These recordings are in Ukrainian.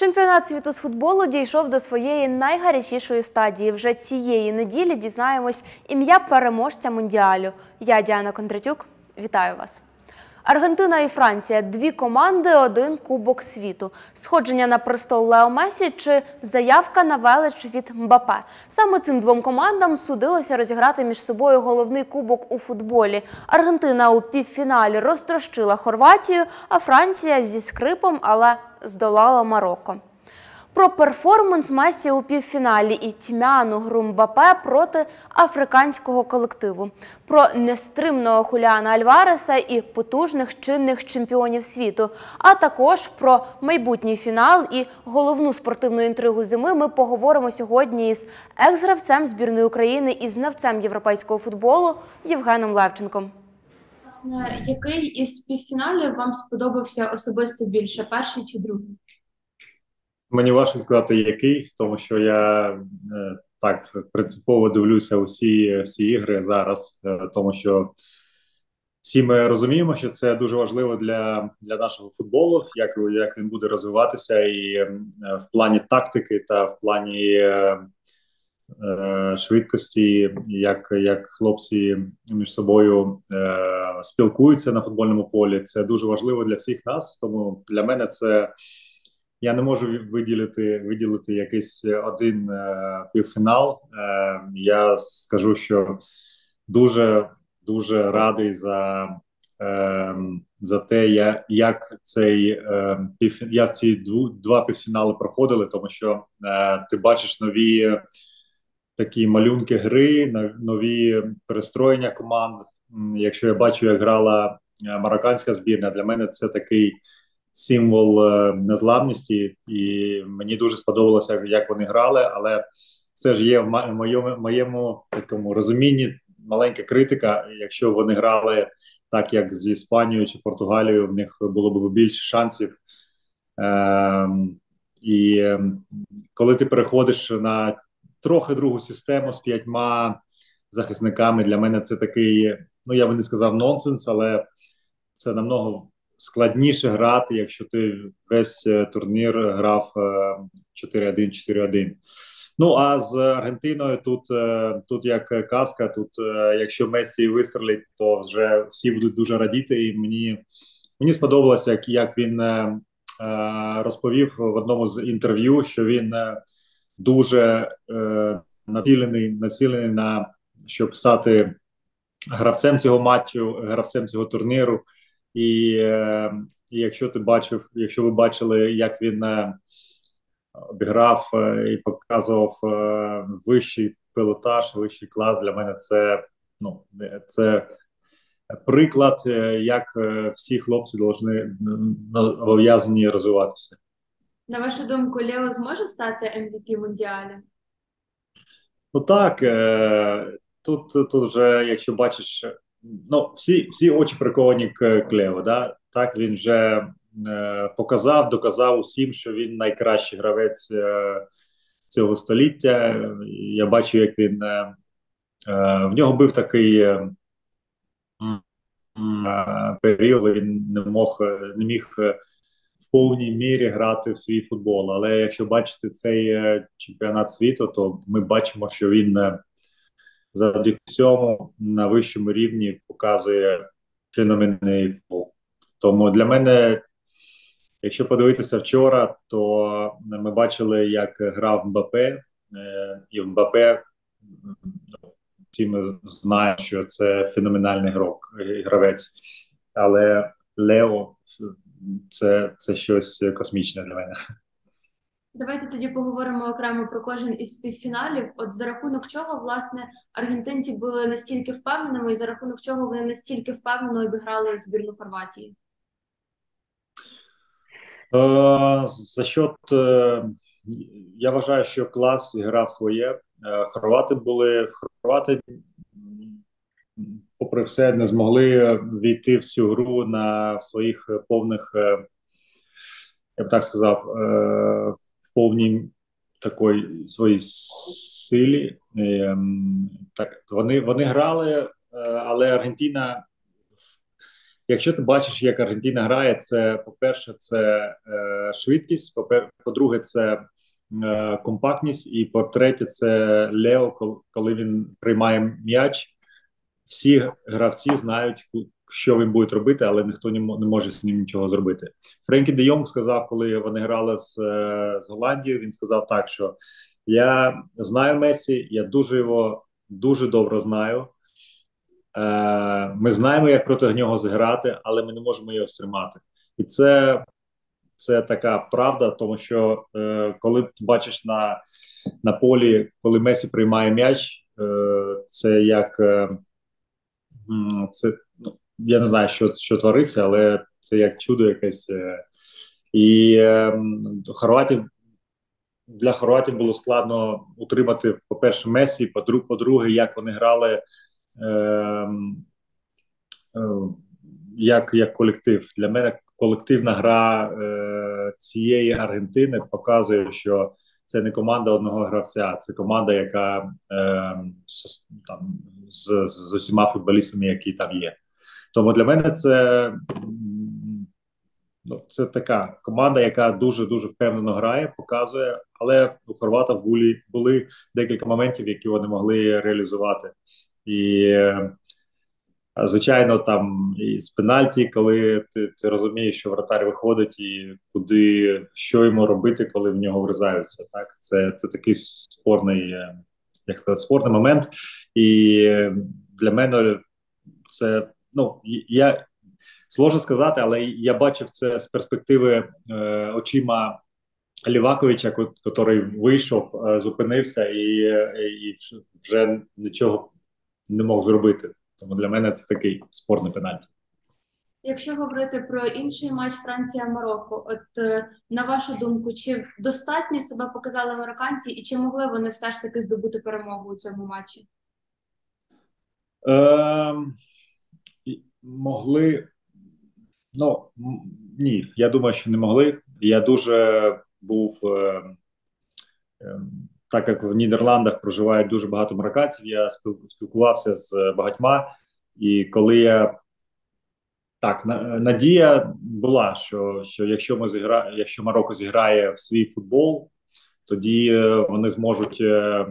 Чемпіонат світу з футболу дійшов до своєї найгарячішої стадії. Вже цієї неділі дізнаємось ім'я переможця Мундіалю. Я Діана Кондратюк. Вітаю вас. Аргентина і Франція – дві команди, один кубок світу. Сходження на престол Лео Месі чи заявка на велич від Мбаппе. Саме цим двом командам судилося розіграти між собою головний кубок у футболі. Аргентина у півфіналі розтрощила Хорватію, а Франція зі скрипом, але здолала Марокко. Про перформанс Месі у півфіналі і тьмяну гру Мбаппе проти африканського колективу. Про нестримного Хуліана Альвареса і потужних чинних чемпіонів світу. А також про майбутній фінал і головну спортивну інтригу зими ми поговоримо сьогодні із екс-гравцем збірної України і знавцем європейського футболу Євгеном Левченком. Власне, який із півфіналів вам сподобався особисто більше, перший чи другий? Мені важко сказати, який, тому що я так принципово дивлюся всі ігри зараз, тому що всі ми розуміємо, що це дуже важливо для нашого футболу, як він буде розвиватися і в плані тактики та в плані швидкості, як хлопці між собою спілкуються на футбольному полі. Це дуже важливо для всіх нас, тому для мене це... Я не можу виділити якийсь один півфінал. Я скажу, що дуже радий за те, як ці два півфінали проходили, тому що ти бачиш нові такі малюнки гри, нові перестроєння команд. Якщо я бачу, як грала марокканська збірна, для мене це такий символ незламності, і мені дуже сподобалося, як вони грали, але це ж є в моєму такому розумінні маленька критика. Якщо вони грали так, як з Іспанією чи Португалією, в них було б більше шансів. І коли ти переходиш на трохи другу систему з 5 захисниками, для мене це такий, ну я би не сказав нонсенс, але це намного складніше грати, якщо ти весь турнір грав 4-1, 4-1. Ну, а з Аргентиною тут як казка, тут якщо Месі вистрелить, то вже всі будуть дуже радіти. І мені сподобалося, як він розповів в одному з інтерв'ю, що він дуже націлений на, щоб стати гравцем цього матчу, гравцем цього турніру. І якщо ви бачили, як він обіграв і показував вищий пілотаж, вищий клас, для мене це приклад, як всі хлопці обов'язані розвиватися. На вашу думку, Лео зможе стати MVP Мундіалю? Ну так, тут вже, якщо бачиш, ну, всі очі приковані к Лео, да? Так, він вже доказав усім, що він найкращий гравець цього століття. Я бачу, як він в нього був такий період, він не міг в повній мірі грати в свій футбол. Але якщо бачити цей чемпіонат світу, то ми бачимо, що він завдяки цьому на вищому рівні показує феноменальний футбол. Тому для мене, якщо подивитися вчора, то ми бачили, як грав Мбаппе, і Мбаппе, всі ми знаємо, що це феноменальний гравець, але Лео це щось космічне для мене. Давайте тоді поговоримо окремо про кожен із півфіналів. От за рахунок чого, власне, аргентинці були настільки впевненими, і за рахунок чого вони настільки впевнено обіграли збірну Хорватії? Я вважаю, що клас грав своє. Хорвати, попри все, не змогли війти в цю гру на своїх повних, я б так сказав, в повній такої своїй силі. Так, вони грали, але Аргентина якщо ти бачиш, як Аргентина грає, це, по-перше, це швидкість, по-друге, це компактність, і по-третє, це Лео, коли він приймає м'яч. Всі гравці знають, що він буде робити, але ніхто не може з ним нічого зробити. Френкі де Йонг сказав, коли вони грали з Голландією, він сказав так, що я знаю Месі, я дуже його дуже добре знаю. Ми знаємо, як проти нього зіграти, але ми не можемо його стримати. І це така правда, тому що коли ти бачиш на полі, коли Месі приймає м'яч, це як це, ну, я не знаю, що твориться, але це як чудо якесь. І хорватів для хорватів було складно утримати, по-перше, Месі, по-друге, як вони грали. Е, Е, як колектив. Для мене колективна гра цієї Аргентини показує, що це не команда одного гравця, це команда, яка там з усіма футболістами, які там є. Тому для мене це така команда, яка дуже-дуже впевнено грає, показує, але у хорватів були декілька моментів, які вони могли реалізувати. І звичайно, там і з пенальті, коли ти розумієш, що вратар виходить і що йому робити, коли в нього врізаються. Так, це такий спорний, як сказати, спорний момент. І для мене це, я сложно сказати, але я бачив це з перспективи очима Ліваковича, який вийшов, зупинився і вже нічого не мог зробити. Тому для мене це такий спорний пенальті. Якщо говорити про інший матч Франція-Марокко, на вашу думку, чи достатньо себе показали марокканці і чи могли вони все ж таки здобути перемогу у цьому матчі? Могли, ні, я думаю, що не могли. Я дуже був, так як в Нідерландах проживають дуже багато марокканців, я спілкувався з багатьма, і коли надія була, що якщо Марокко зіграє в свій футбол, тоді вони зможуть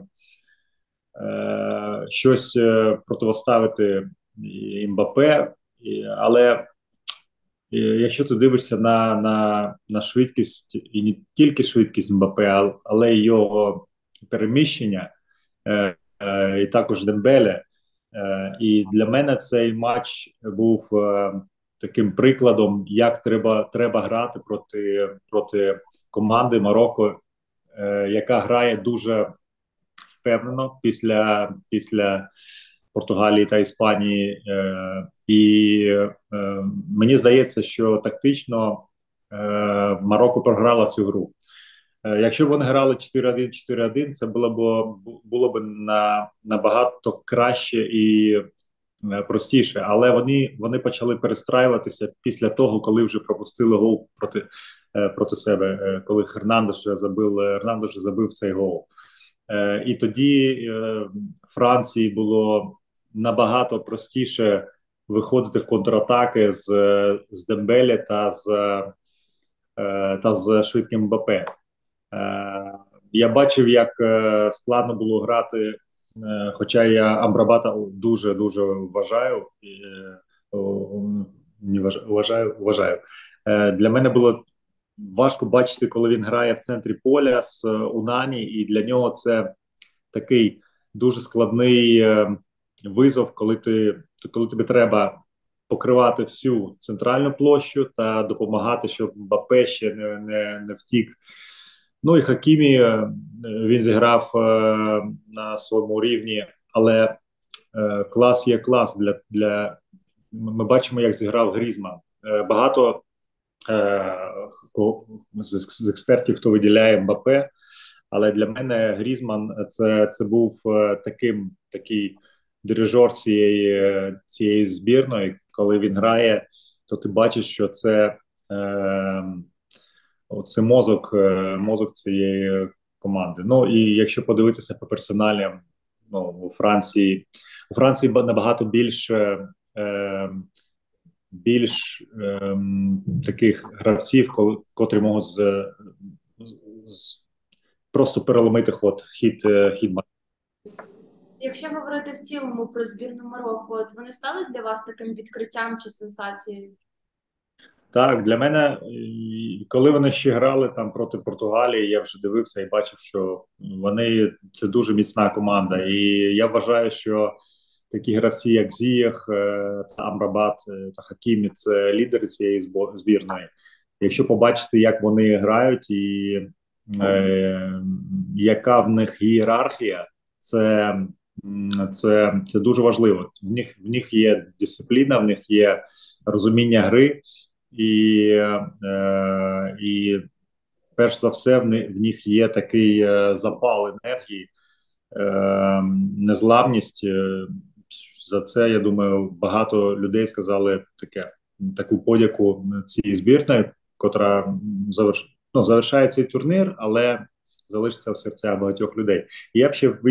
щось протиставити Мбаппе, але якщо ти дивишся на швидкість, і не тільки швидкість Мбаппе, але й його переміщення, і також Дембеле, і для мене цей матч був таким прикладом, як треба грати проти команди Марокко, яка грає дуже впевнено після Португалії та Іспанії. І мені здається, що тактично Марокко програла цю гру. Якщо б вони грали 4-1, 4-1, це було б набагато краще і простіше. Але вони почали перестраюватися після того, коли вже пропустили гол проти себе, коли Хернандеш вже забив цей гол. І тоді Франції було набагато простіше виходити в контратаки з Дембеле та з швидким Мбаппе. Я бачив, як складно було грати, хоча я Амрабата дуже-дуже вважаю. Для мене було важко бачити, коли він грає в центрі поля з Унані, і для нього це такий дуже складний визов, коли тобі треба покривати всю центральну площу та допомагати, щоб Мбаппе ще не втік. Ну і Хакімі, він зіграв на своєму рівні, але клас є клас. Ми бачимо, як зіграв Грізман. Багато з експертів, хто виділяє Мбаппе, але для мене Грізман це був такий дирижер цієї збірної. Коли він грає, то ти бачиш, що це мозок цієї команди. Ну і якщо подивитися по персоналям, у Франції набагато більше більш таких гравців, котрі можуть просто переломити хід матчу. Якщо говорити в цілому про збірну Марокко, от вони стали для вас таким відкриттям чи сенсацією? Так, для мене, коли вони ще грали там проти Португалії, я вже дивився і бачив, що вони це дуже міцна команда. І я вважаю, що такі гравці, як Зіях, та Амрабат та Хакімі, це лідери цієї збірної. Якщо побачити, як вони грають, і яка в них ієрархія, це дуже важливо. В них є дисципліна, в них є розуміння гри. І перш за все в них є такий запал енергії, незламність. За це, я думаю, багато людей сказали таку подяку цій збірної, котра завершає цей турнір, але залишиться в серцях багатьох людей. І я б ще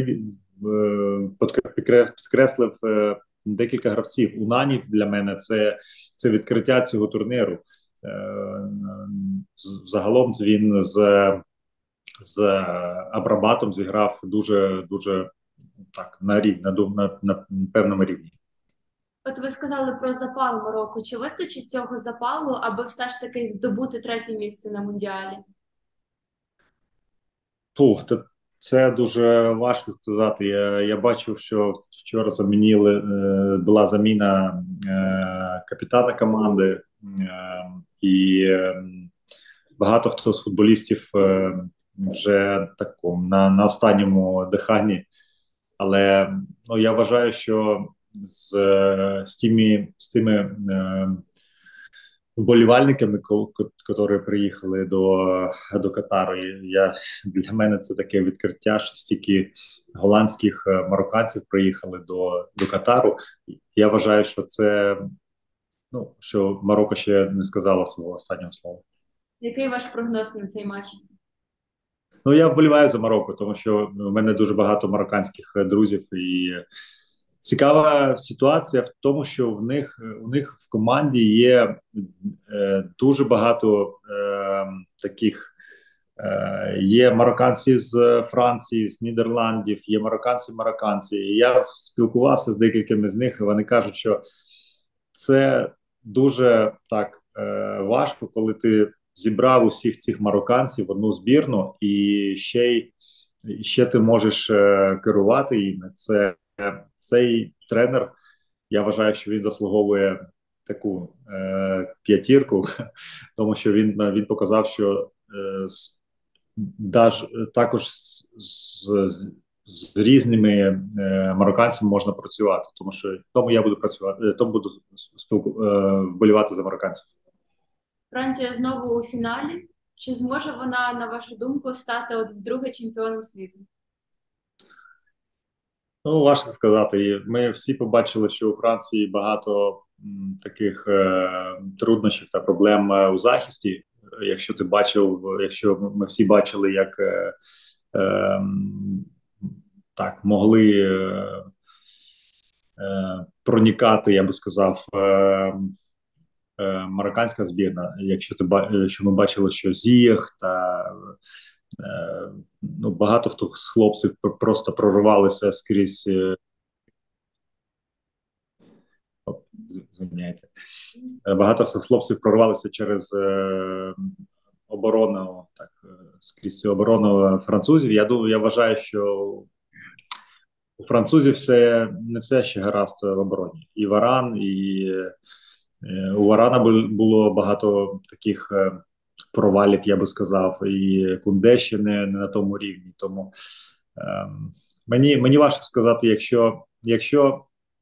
підкреслив декілька гравців. Унанів для мене це відкриття цього турниру. Загалом він з Абрабатом зіграв дуже так на певному рівні. От ви сказали про запал Марокко. Чи вистачить цього запалу, аби все ж таки здобути третє місце на Мундіалі? Це дуже важко сказати. Я бачив, що вчора була заміна капітана команди, і багато хто з футболістів вже на останньому диханні. Але я вважаю, що з тими вболівальниками, які приїхали до Катару, для мене це таке відкриття, що стільки голландських марокканців приїхали до Катару. Я вважаю, що що Марокко ще не сказало свого останнього слова. Який ваш прогноз на цей матч? Я вболіваю за Марокко, тому що в мене дуже багато марокканських друзів, і цікава ситуація в тому, що у них в команді є дуже багато таких. Є марокканці з Франції, з Нідерландів, є марокканці. І я спілкувався з декількома з них, і вони кажуть, що це дуже так важко, коли ти зібрав усіх цих марокканців в одну збірну, і ще ти можеш керувати їми. Цей тренер, я вважаю, що він заслуговує таку п'ятірку, тому що він показав, що також з різними марокканцями можна працювати, тому я буду працювати, тому буду вболівати за марокканців. Франція знову у фіналі. Чи зможе вона, на вашу думку, стати вдруге чемпіоном світу? Важко сказати. Ми всі побачили, що у Франції багато таких труднощів та проблем у захисті. Якщо ми всі бачили, як так могли проникати, я би сказав, марокканська збірна. Якщо ми бачили, що Зіях та багато хто з хлопців просто проривалися скрізь. Звиняйте. Багато хто з хлопців прорвалися через оборону, скрізь цю оборону французів. Я вважаю, що у французів не все ще гаразд в обороні. І Варан, і у Варана було багато таких провалів, я би сказав, і Кунде ще не на тому рівні. Тому мені важко сказати, якщо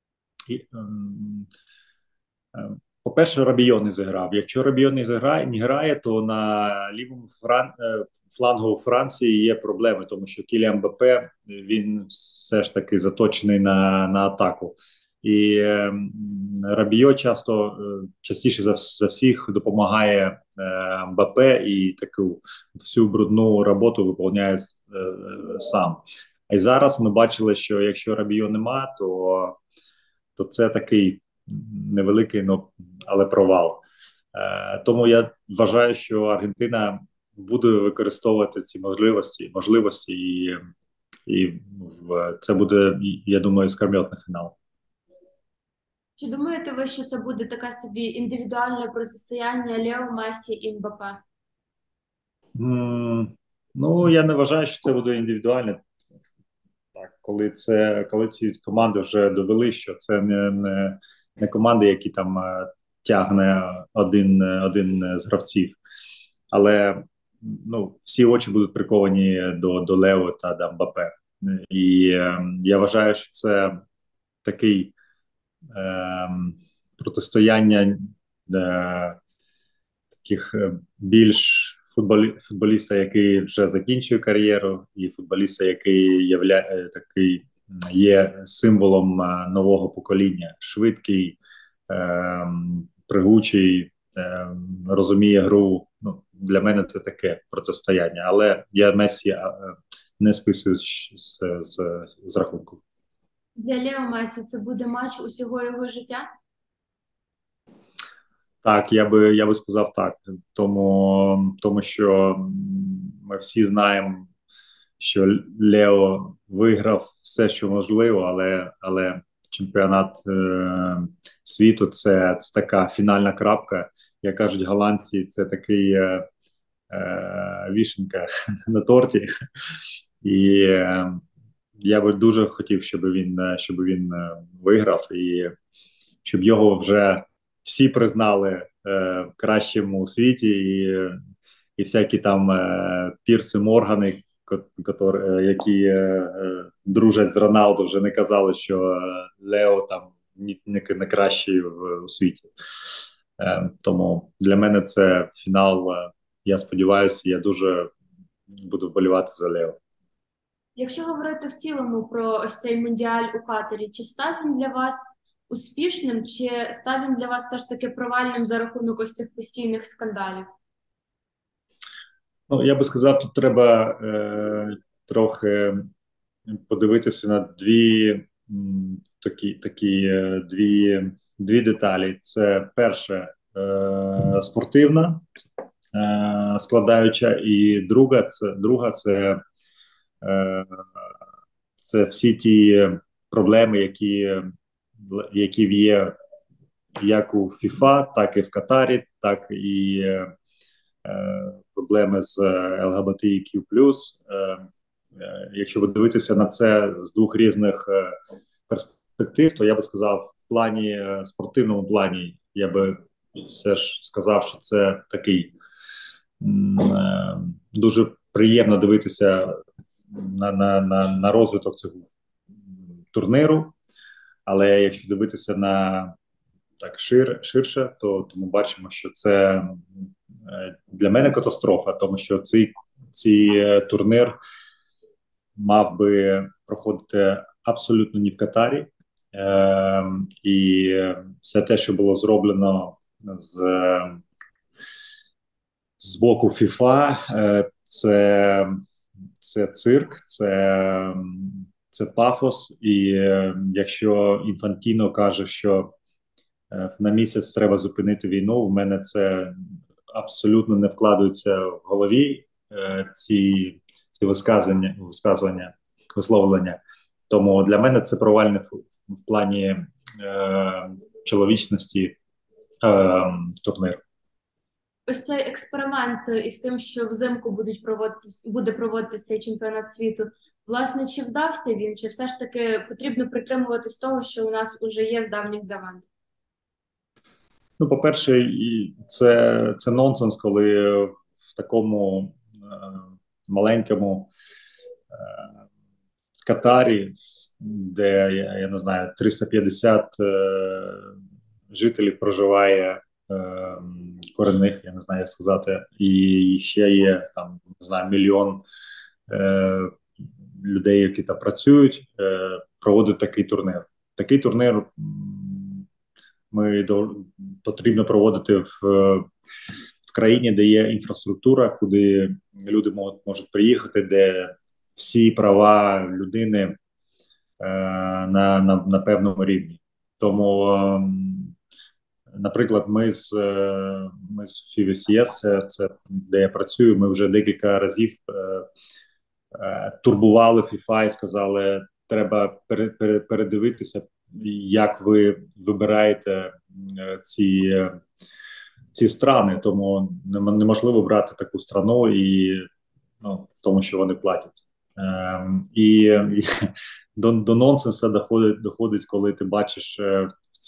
по-перше, Рабійон не зіграв. Якщо Рабійон не грає, то на лівому флангу у Франції є проблеми, тому що Кіліан Мбаппе, він все ж таки заточений на атаку. І Рабійо частіше за всіх допомагає Мбаппе і таку всю брудну роботу виконує сам. І зараз ми бачили, що якщо Рабійо нема, то це такий невеликий, але провал. Тому я вважаю, що Аргентина буде використовувати ці можливості і це буде, я думаю, скам'ятний фінал. Чи думаєте ви, що це буде таке собі індивідуальне протистояння Лео, Месі і Мбаппе? Ну, я не вважаю, що це буде індивідуально. Так, коли ці команди вже довели, що це не команди, які там тягне один з гравців. Але ну, всі очі будуть приковані до Лео та до Мбаппе. І я вважаю, що це такий протистояння таких більш футболіста, який вже закінчує кар'єру, і футболіста, який є символом нового покоління, швидкий, пригучий, розуміє гру. Ну, для мене це таке протистояння, але я Месі не списую з рахунку. Для Лео Месі це буде матч усього його життя? Так, я би сказав так, тому що ми всі знаємо, що Лео виграв все, що можливо, але чемпіонат світу це така фінальна крапка, як кажуть голландці, це такий вішенка на торті. І я би дуже хотів, щоб він виграв і щоб його вже всі признали кращим у світі, і всякі там Пірси Моргани, які дружать з Роналду, вже не казали, що Лео там не кращий у світі. Тому для мене це фінал. Я сподіваюся, я дуже буду вболівати за Лео. Якщо говорити в цілому про ось цей Мундіаль у Катарі, чи став він для вас успішним, чи став він для вас все ж таки провальним за рахунок ось цих постійних скандалів? Ну, я би сказав, тут треба трохи подивитися на дві деталі. Це перше спортивна складаюча, і друга це всі ті проблеми, які є як у FIFA, так і в Катарі, так і проблеми з ЛГБТІQ+. Якщо ви дивитеся на це з двох різних перспектив, то я би сказав, спортивному плані, я би все ж сказав, що це такий дуже приємно дивитися на розвиток цього турніру. Але якщо дивитися на так ширше, то ми бачимо, що це для мене катастрофа, тому що цей турнір мав би проходити абсолютно не в Катарі. І все те, що було зроблено з боку FIFA, це цирк, це пафос. І якщо Інфантіно каже, що на місяць треба зупинити війну, в мене це абсолютно не вкладаються в голові ці висловлення. Тому для мене це провальне в плані чоловічності турнир. Ось цей експеримент із тим, що взимку буде проводитися цей чемпіонат світу, власне, чи вдався він, чи все ж таки потрібно притримуватись того, що у нас уже є з давніх давен? Ну, по-перше, це нонсенс, коли в такому маленькому Катарі, де, я не знаю, 350 жителів проживає, корінних, я не знаю, як сказати, і ще є там, не знаю, мільйон людей, які там працюють, проводить такий турнір. Такий турнір потрібно проводити в країні, де є інфраструктура, куди люди можуть приїхати, де всі права людини на певному рівні. Тому наприклад, ми з FIVSS, це де я працюю, ми вже декілька разів турбували FIFA і сказали, треба передивитися, як ви вибираєте ці страни, тому неможливо брати таку страну і тому, що вони платять. І до нонсенса доходить, коли ти бачиш в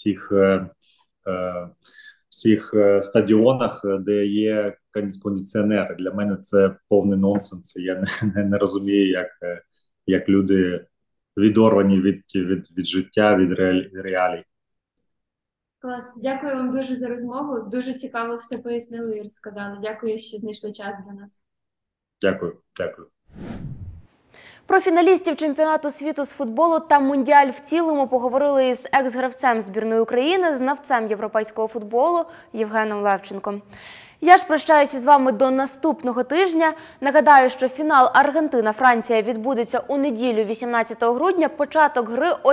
цих стадіонах, де є кондиціонери. Для мене це повний нонсенс. Я не розумію, як люди відорвані від життя, від реалій. Клас. Дякую вам дуже за розмову. Дуже цікаво все пояснили і розказали. Дякую, що знайшли час для нас. Дякую. Дякую. Про фіналістів чемпіонату світу з футболу та Мундіаль в цілому поговорили із екс-гравцем збірної України, знавцем європейського футболу Євгеном Левченком. Я ж прощаюся з вами до наступного тижня. Нагадаю, що фінал Аргентина-Франція відбудеться у неділю 18 грудня, початок гри о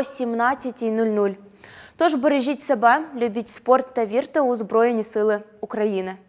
17:00. Тож бережіть себе, любіть спорт та вірте у Збройні Сили України.